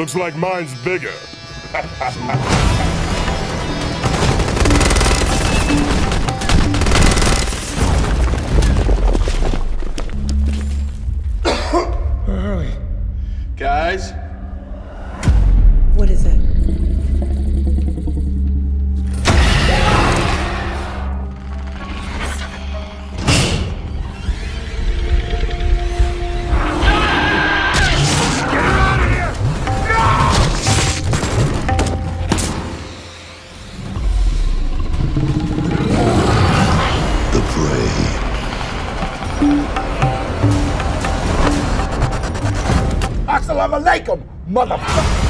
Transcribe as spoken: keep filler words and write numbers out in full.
Looks like mine's bigger. Where are we? Guys? What is it? The prey. Assalamu alaikum, motherfucker!